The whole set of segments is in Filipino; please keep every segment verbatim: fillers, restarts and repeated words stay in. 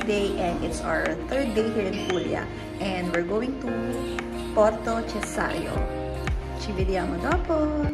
day and it's our third day here in Puglia. And we're going to Porto Cesario. Ci vediamo dopo!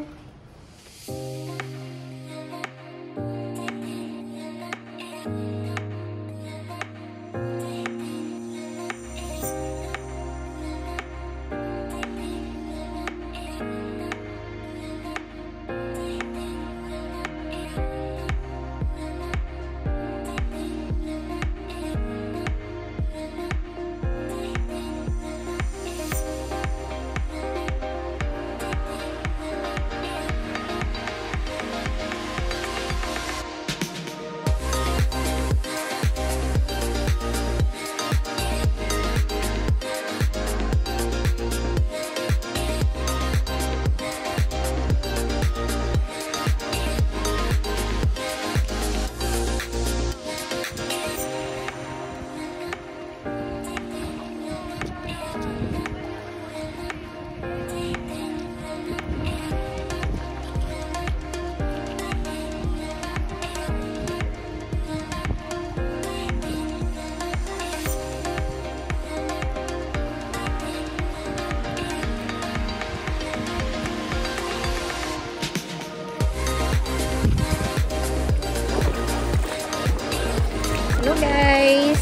Hello guys!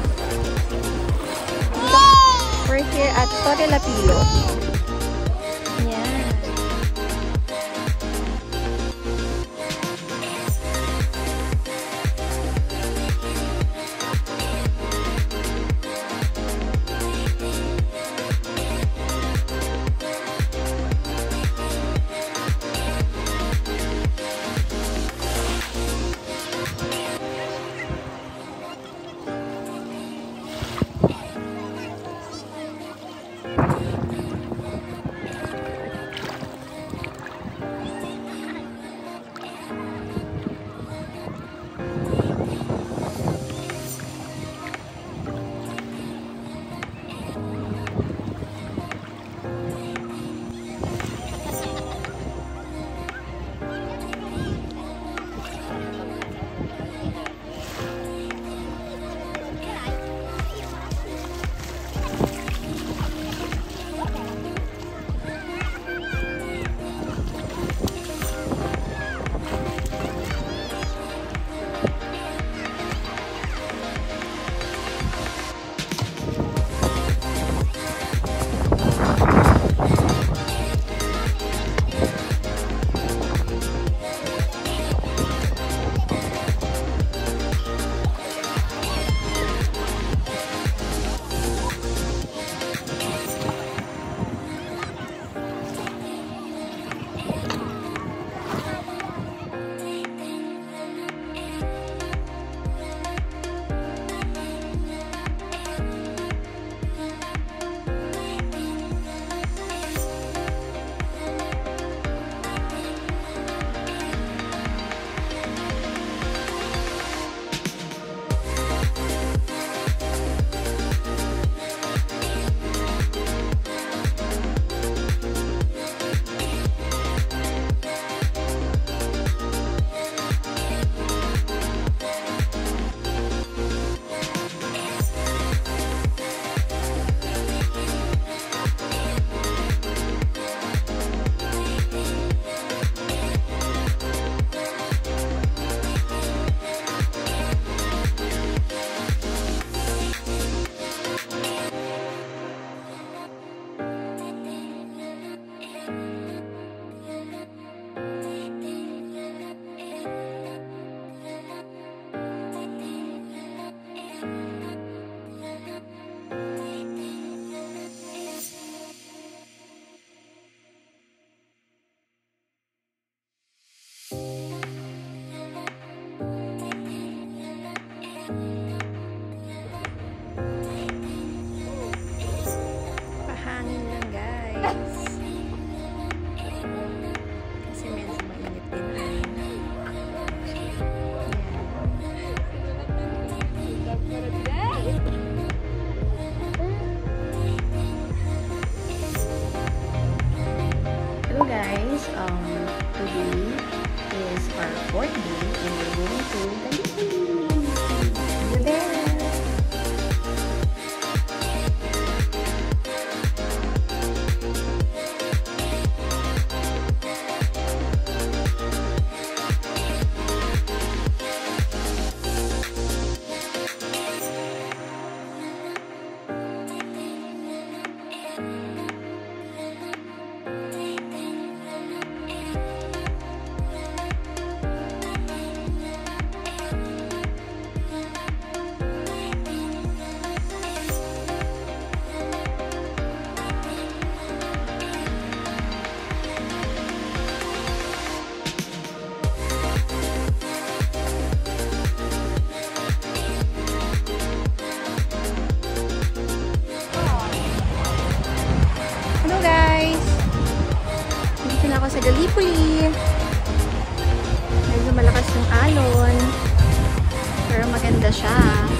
We're here at Torre La Pilo. Yeah. fourth day and we're going to the beach. You there? sa Gallipoli. Medyo malakas yung alon. Pero maganda siya.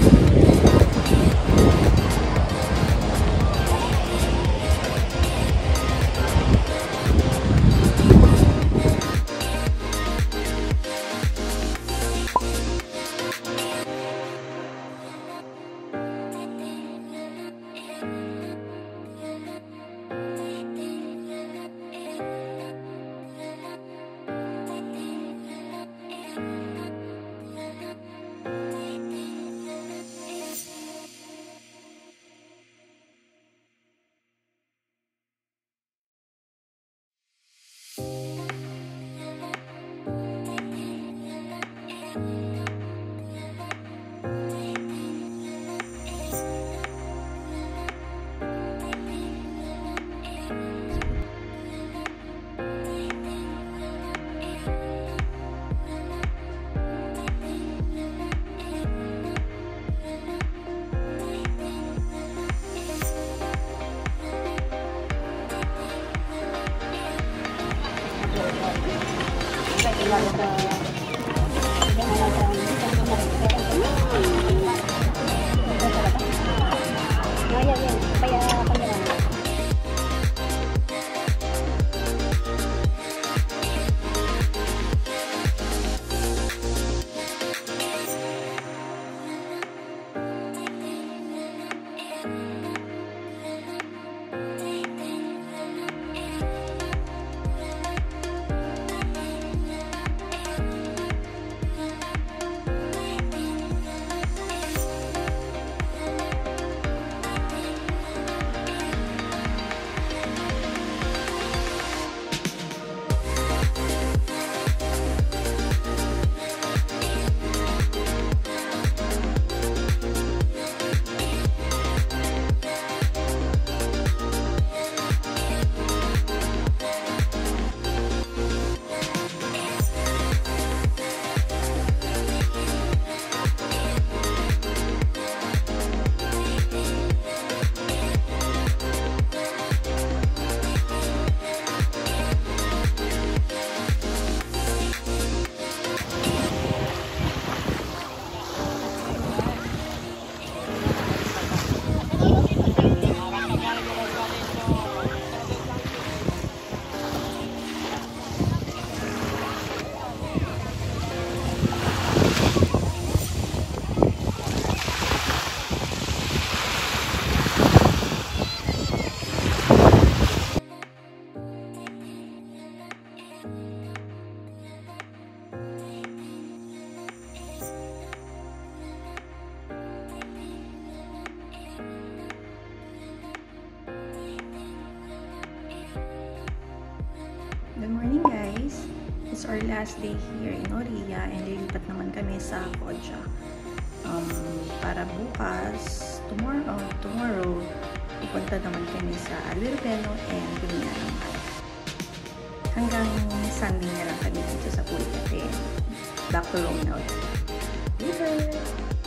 Good morning guys! It's our last day here in Oria and lilipat naman kami sa Puglia. Um, para bukas, tomorrow, tomorrow, pupunta naman kami sa Aug2021 and Puglia naman. Hanggang Sunday na lang kami dito sa Puglia and back to Rome now. Later!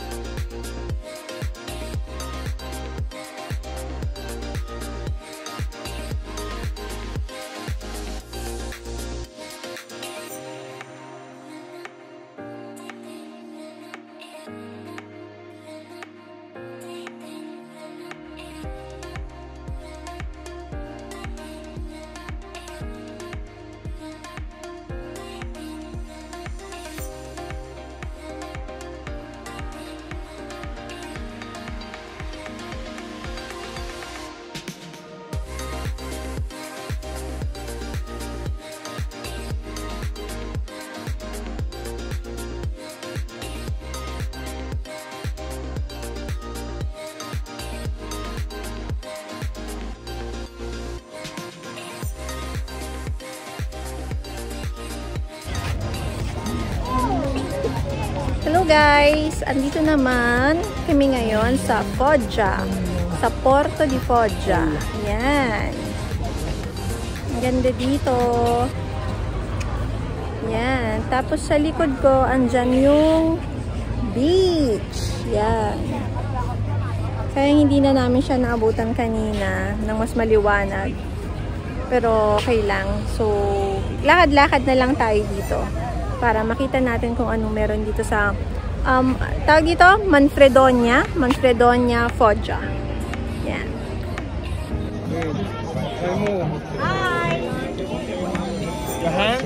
Hello guys! Andito naman kami ngayon sa Puglia. Sa Porto di Puglia. Yan. Ang ganda dito. Yan. Tapos sa likod ko, andyan yung beach. Yan. Kaya hindi na namin siya naabutan kanina ng mas maliwanag. Pero okay lang. So, lakad-lakad na lang tayo dito para makita natin kung anong meron dito sa um, tawag dito, Manfredonia Manfredonia Foggia. Yan. Hi! Jahan?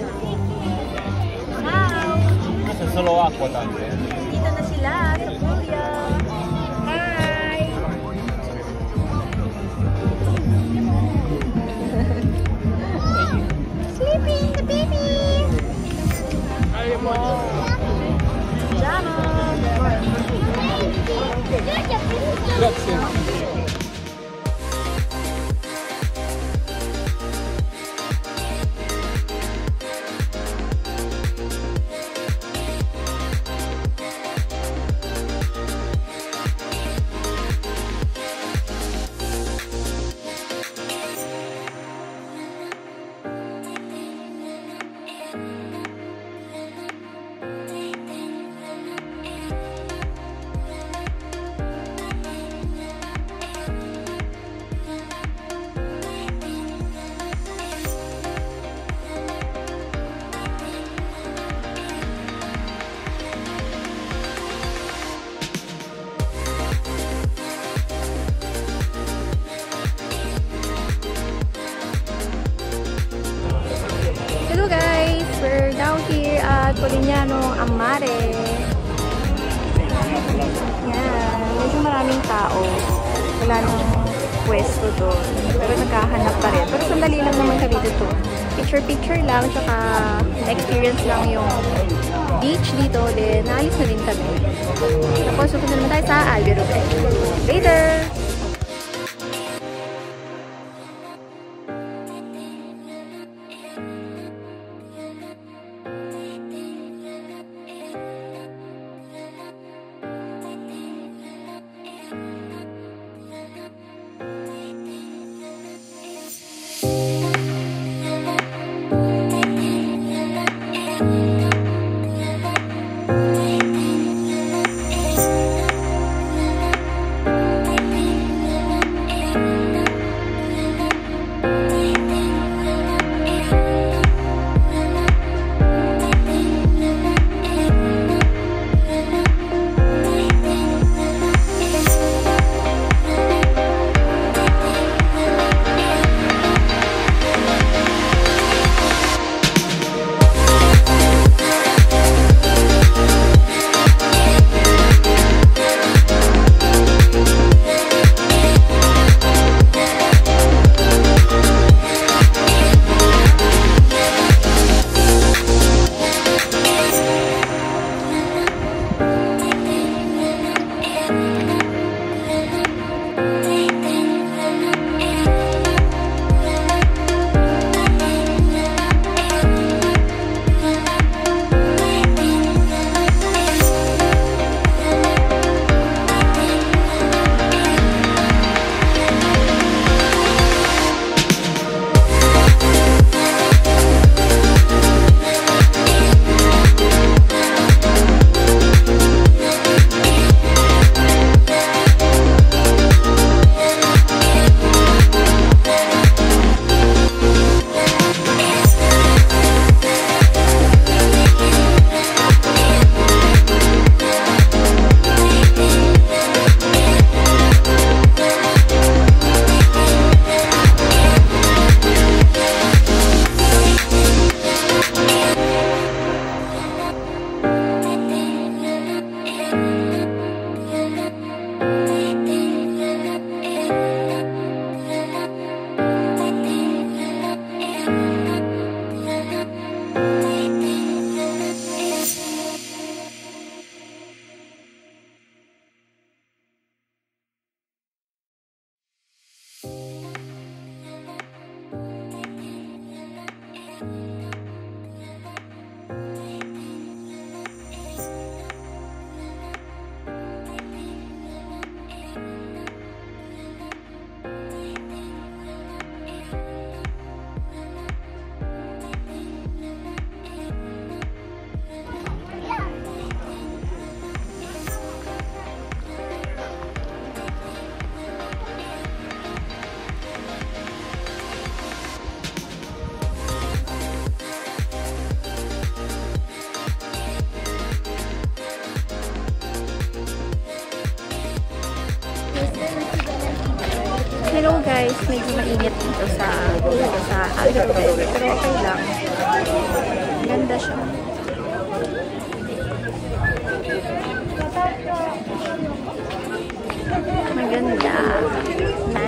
Ciao! C'è solo acqua tante. Dito na sila sa Puglia. Hi! Sleeping the baby! Grazie. Hello guys! We're now here at Polignano Amare. Yan. Medyo maraming tao. Wala nang pwesto doon. Pero naghahanap pa rin. Pero sandali lang naman kami dito. Picture-picture lang. Tsaka na-experience lang yung beach dito. Then, naalis na din kami. Tapos, supunta naman tayo sa Alberobel. Later! Hello guys, medyo mainit dito sa dito sa Aug twenty, pero okay lang. Ganda siya. Maganda.